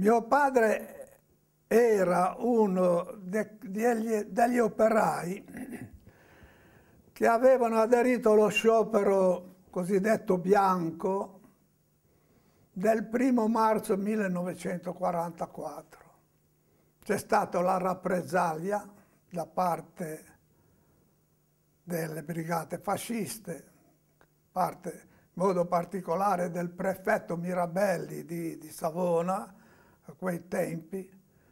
Mio padre era uno degli operai che avevano aderito allo sciopero cosiddetto bianco del 1° marzo 1944. C'è stata la rappresaglia da parte delle brigate fasciste, in modo particolare del prefetto Mirabelli di Savona, a quei tempi,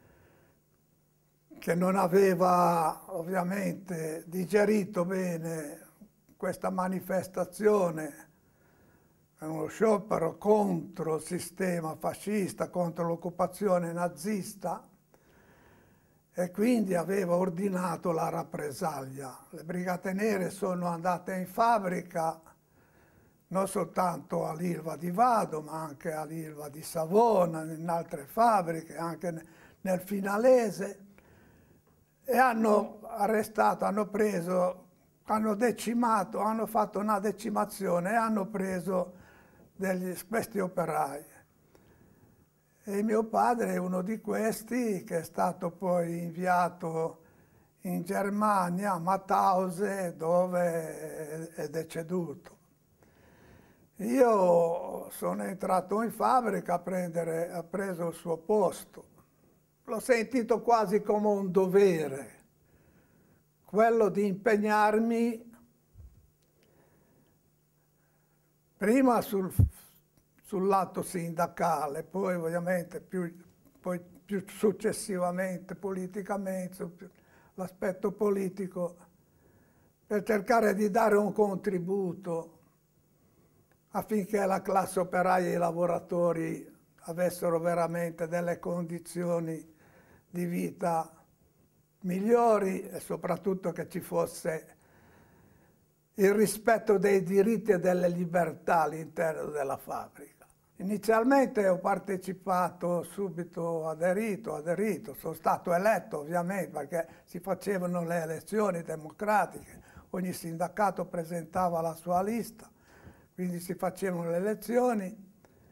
che non aveva ovviamente digerito bene questa manifestazione, uno sciopero contro il sistema fascista, contro l'occupazione nazista, e quindi aveva ordinato la rappresaglia. Le Brigate Nere sono andate in fabbrica, non soltanto all'Ilva di Vado, ma anche all'Ilva di Savona, in altre fabbriche, anche nel Finalese, e hanno arrestato, hanno decimato, hanno fatto una decimazione e hanno preso questi operai. E mio padre è uno di questi, che è stato poi inviato in Germania, a Mauthausen, dove è deceduto. Io sono entrato in fabbrica ha preso il suo posto. L'ho sentito quasi come un dovere, quello di impegnarmi prima sul lato sindacale, poi ovviamente più successivamente politicamente, l'aspetto politico, per cercare di dare un contributo affinché la classe operaia e i lavoratori avessero veramente delle condizioni di vita migliori e soprattutto che ci fosse il rispetto dei diritti e delle libertà all'interno della fabbrica. Inizialmente ho partecipato, subito aderito, sono stato eletto ovviamente perché si facevano le elezioni democratiche, ogni sindacato presentava la sua lista, quindi si facevano le elezioni.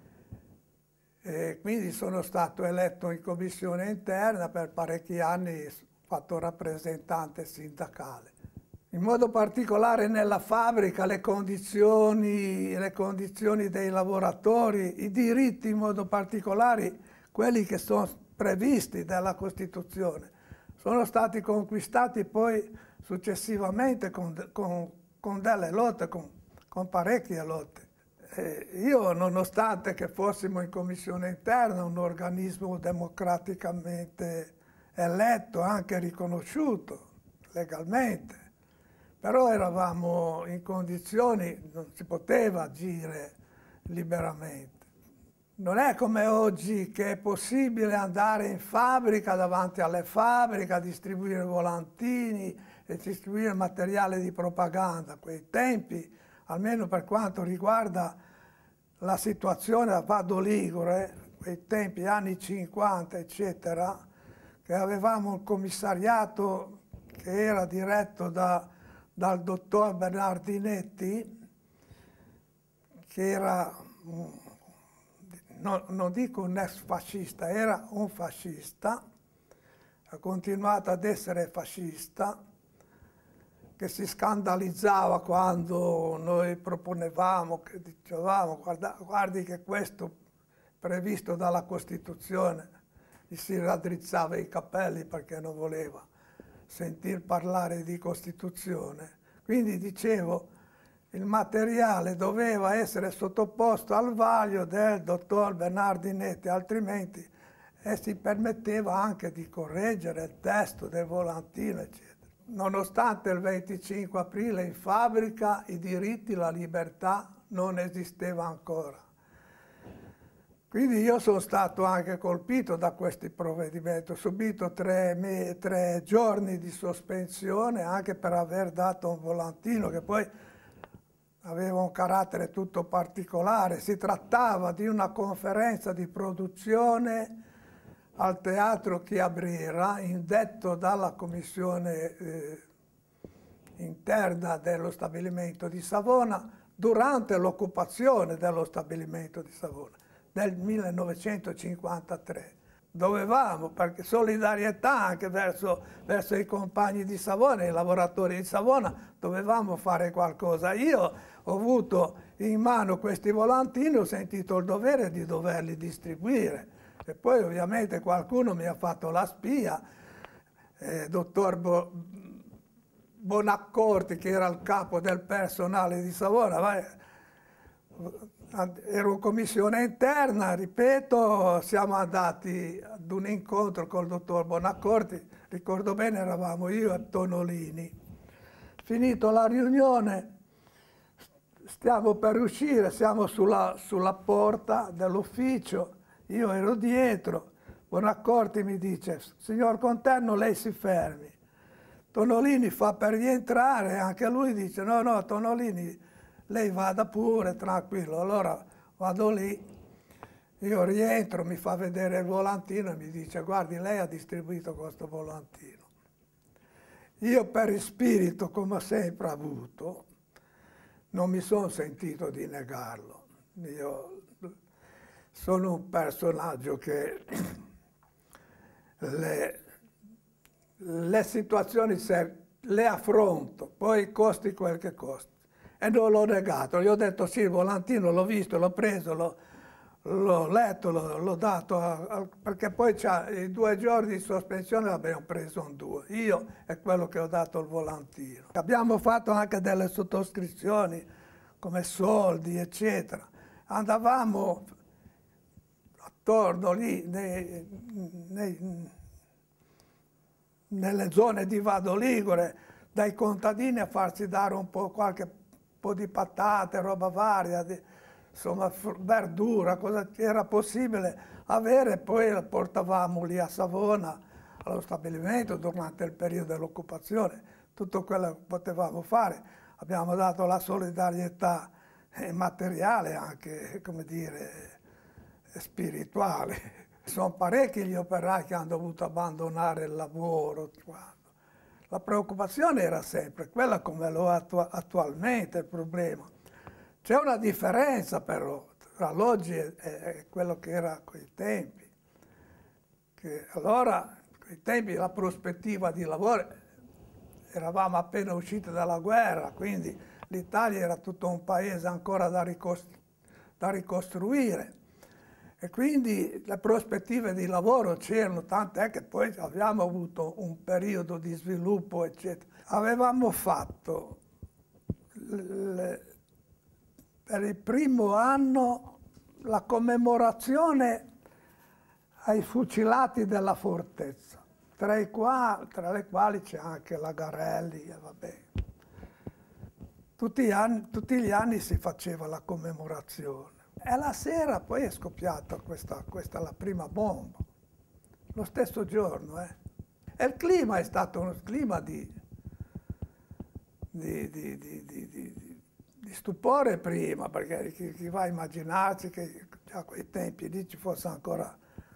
E quindi sono stato eletto in commissione interna, per parecchi anni ho fatto rappresentante sindacale. In modo particolare nella fabbrica le condizioni dei lavoratori, i diritti in modo particolare, quelli che sono previsti dalla Costituzione, sono stati conquistati poi successivamente con delle lotte, con parecchie lotte. Io, nonostante che fossimo in commissione interna, un organismo democraticamente eletto, anche riconosciuto legalmente, però eravamo in condizioni, non si poteva agire liberamente. Non è come oggi che è possibile andare in fabbrica, davanti alle fabbriche, a distribuire volantini e distribuire materiale di propaganda. A quei tempi, almeno per quanto riguarda la situazione a Vado Ligure, quei tempi, anni 50, eccetera, che avevamo un commissariato che era diretto dal dottor Bernardinetti, che era, non dico un ex fascista, era un fascista, ha continuato ad essere fascista, che si scandalizzava quando noi proponevamo, che dicevamo guardi che questo previsto dalla Costituzione, gli si raddrizzava i capelli perché non voleva sentir parlare di Costituzione. Quindi dicevo, il materiale doveva essere sottoposto al vaglio del dottor Bernardinetti, altrimenti si permetteva anche di correggere il testo del volantino, eccetera. Nonostante il 25 aprile in fabbrica i diritti, la libertà non esisteva ancora. Quindi io sono stato anche colpito da questi provvedimenti, ho subito 3 giorni di sospensione anche per aver dato un volantino che poi aveva un carattere tutto particolare. Si trattava di una conferenza di produzione al Teatro Chiabrera, indetto dalla commissione interna dello stabilimento di Savona, durante l'occupazione dello stabilimento di Savona, del 1953. dovevamo, perché solidarietà anche verso i compagni di Savona, i lavoratori di Savona, dovevamo fare qualcosa. Io ho avuto in mano questi volantini, ho sentito il dovere di doverli distribuire. E poi ovviamente qualcuno mi ha fatto la spia, dottor Bonaccorti, che era il capo del personale di Savona. Ero in commissione interna, ripeto, siamo andati ad un incontro col dottor Bonaccorti, ricordo bene, eravamo io e Tonolini. Finito la riunione, stiamo per uscire, siamo sulla porta dell'ufficio, io ero dietro, Bonaccorti mi dice: signor Conterno, lei si fermi. Tonolini fa per rientrare, anche lui dice: no, no, Tonolini, lei vada pure, tranquillo. Allora vado lì, io rientro, mi fa vedere il volantino e mi dice: guardi, lei ha distribuito questo volantino. Io per il spirito, come ho sempre avuto, non mi sono sentito di negarlo. Io sono un personaggio che le situazioni le affronto, poi costi quel che costi. E non l'ho negato, gli ho detto sì, il volantino l'ho visto, l'ho preso, l'ho letto, l'ho dato, perché poi i 2 giorni di sospensione l'abbiamo preso in 2, io e quello che ho dato il volantino. Abbiamo fatto anche delle sottoscrizioni come soldi, eccetera. Andavamo attorno lì nelle zone di Vado Ligure dai contadini a farsi dare un po' qualche po' di patate, roba varia, insomma verdura, cosa era possibile avere, poi la portavamo lì a Savona, allo stabilimento durante il periodo dell'occupazione, tutto quello che potevamo fare. Abbiamo dato la solidarietà materiale, anche, come dire, spirituale. Sono parecchi gli operai che hanno dovuto abbandonare il lavoro. La preoccupazione era sempre quella, come lo è attualmente il problema. C'è una differenza però tra l'oggi e quello che era a quei tempi. Che allora, a quei tempi, la prospettiva di lavoro, eravamo appena usciti dalla guerra, quindi l'Italia era tutto un paese ancora da ricostruire. E quindi le prospettive di lavoro c'erano, tant'è che poi abbiamo avuto un periodo di sviluppo, eccetera. Avevamo fatto per il primo anno la commemorazione ai fucilati della fortezza, tra le quali c'è anche la Garelli, e vabbè. Tutti gli anni si faceva la commemorazione. E la sera poi è scoppiata questa la prima bomba, lo stesso giorno. E il clima è stato uno clima di stupore prima, perché chi va a immaginarsi che a quei tempi lì ci fosse ancora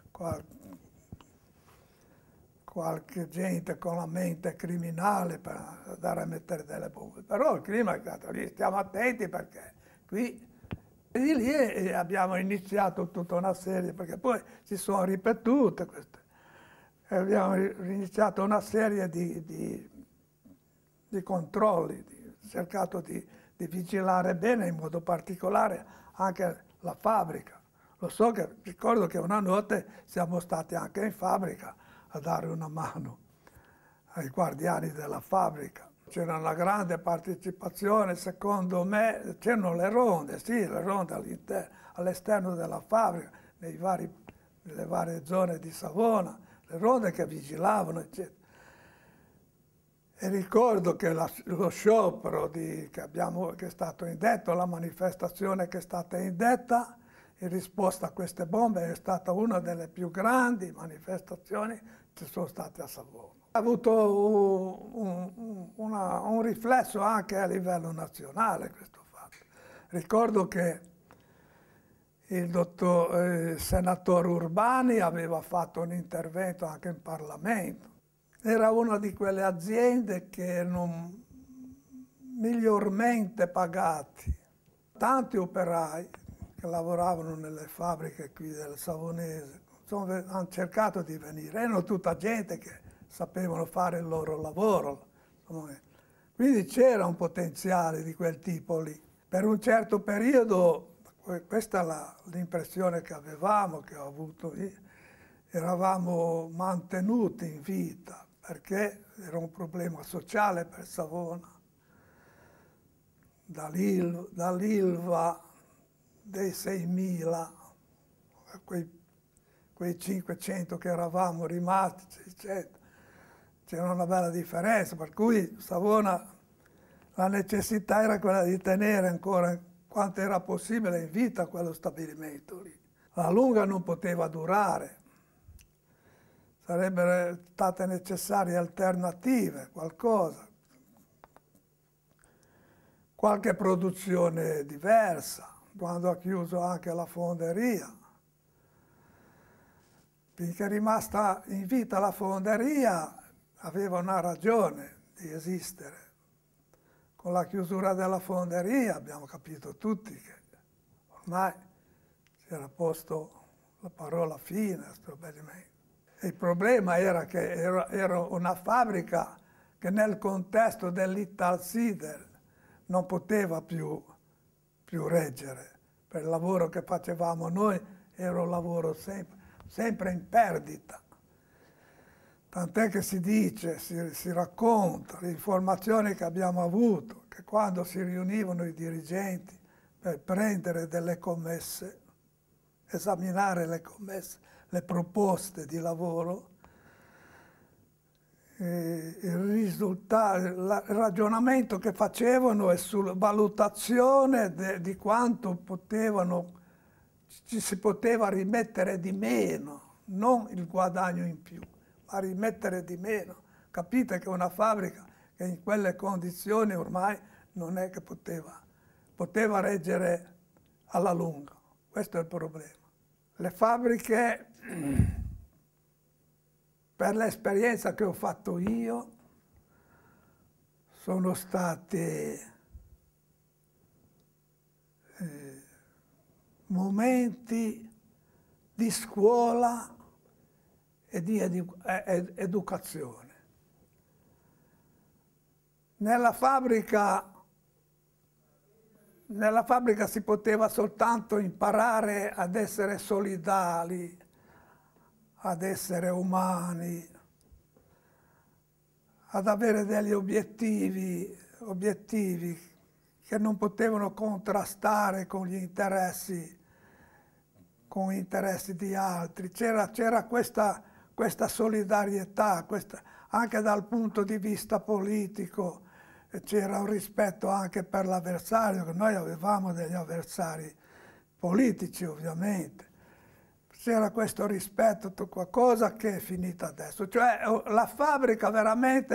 qualche gente con la mente criminale per andare a mettere delle bombe. Però il clima è stato lì, stiamo attenti perché qui... E di lì abbiamo iniziato tutta una serie, perché poi si sono ripetute queste. Abbiamo iniziato una serie di controlli, cercato di vigilare bene, in modo particolare anche la fabbrica. Ricordo che una notte siamo stati anche in fabbrica a dare una mano ai guardiani della fabbrica. C'era una grande partecipazione, secondo me, c'erano le ronde, sì, le ronde all'esterno della fabbrica, nelle varie zone di Savona, le ronde che vigilavano, eccetera. E ricordo che lo sciopero che è stato indetto, la manifestazione che è stata indetta in risposta a queste bombe è stata una delle più grandi manifestazioni che sono state a Savona. Ha avuto un riflesso anche a livello nazionale questo fatto. Ricordo che il senatore Urbani aveva fatto un intervento anche in Parlamento. Era una di quelle aziende che erano migliormente pagati. Tanti operai che lavoravano nelle fabbriche qui del Savonese, hanno cercato di venire, erano tutta gente che sapevano fare il loro lavoro. Quindi c'era un potenziale di quel tipo lì. Per un certo periodo, questa è l'impressione che avevamo, che ho avuto io, eravamo mantenuti in vita, perché era un problema sociale per Savona. Dall'Ilva dei 6.000, quei 500 che eravamo rimasti, 600, c'era una bella differenza, per cui Savona, la necessità era quella di tenere ancora quanto era possibile in vita quello stabilimento lì. A lunga non poteva durare, sarebbero state necessarie alternative, qualcosa, qualche produzione diversa, quando ha chiuso anche la fonderia. Finché è rimasta in vita la fonderia, aveva una ragione di esistere. Con la chiusura della fonderia abbiamo capito tutti che ormai si era posto la parola fine a stabilimento. Il problema era che era una fabbrica che nel contesto dell'Italsider non poteva più reggere. Per il lavoro che facevamo noi era un lavoro sempre in perdita. Tant'è che si dice, si racconta, le informazioni che abbiamo avuto, che quando si riunivano i dirigenti per prendere delle commesse, esaminare le commesse, le proposte di lavoro, il risultato, il ragionamento che facevano è sulla valutazione di quanto ci si poteva rimettere di meno, non il guadagno in più, ma rimettere di meno. Capite che una fabbrica che in quelle condizioni ormai non è che poteva reggere alla lunga. Questo è il problema. Le fabbriche, per l'esperienza che ho fatto io, sono state momenti di scuola e di educazione. Nella fabbrica si poteva soltanto imparare ad essere solidali, ad essere umani, ad avere degli obiettivi che non potevano contrastare con gli interessi di altri. C'era questa solidarietà, anche dal punto di vista politico, c'era un rispetto anche per l'avversario, che noi avevamo degli avversari politici ovviamente. C'era questo rispetto, qualcosa che è finita adesso. Cioè la fabbrica veramente è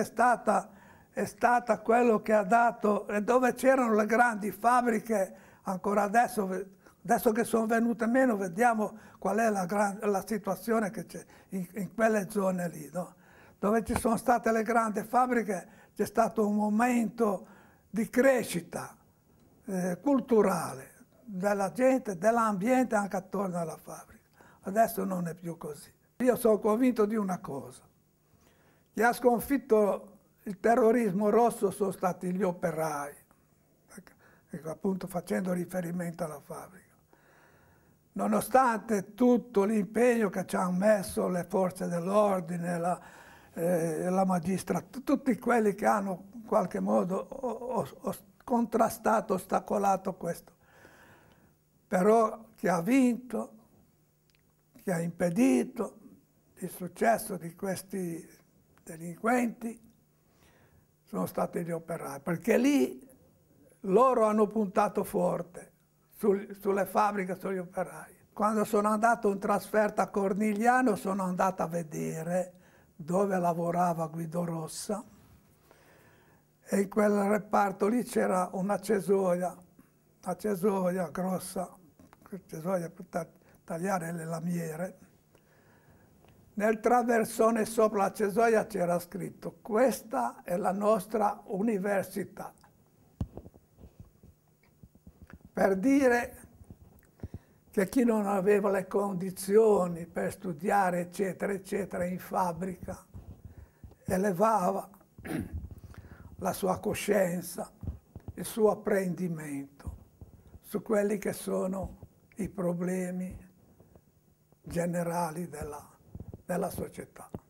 stata quello che ha dato, e dove c'erano le grandi fabbriche, ancora adesso che sono venute meno, vediamo qual è la situazione che c'è in quelle zone lì, no? Dove ci sono state le grandi fabbriche c'è stato un momento di crescita culturale della gente, dell'ambiente anche attorno alla fabbrica. Adesso non è più così. Io sono convinto di una cosa. Chi ha sconfitto il terrorismo rosso sono stati gli operai, appunto facendo riferimento alla fabbrica. Nonostante tutto l'impegno che ci hanno messo le forze dell'ordine, la magistratura, tutti quelli che hanno in qualche modo contrastato, ostacolato questo. Però chi ha vinto, chi ha impedito il successo di questi delinquenti sono stati gli operai, perché lì loro hanno puntato forte sulle fabbriche, sugli operai. Quando sono andato in trasferta a Cornigliano sono andato a vedere dove lavorava Guido Rossa e in quel reparto lì c'era una cesoia grossa, cesoia per tagliare le lamiere. Nel traversone sopra la cesoia c'era scritto: questa è la nostra università. Per dire che chi non aveva le condizioni per studiare, eccetera, eccetera, in fabbrica, elevava la sua coscienza, il suo apprendimento su quelli che sono i problemi generali della società.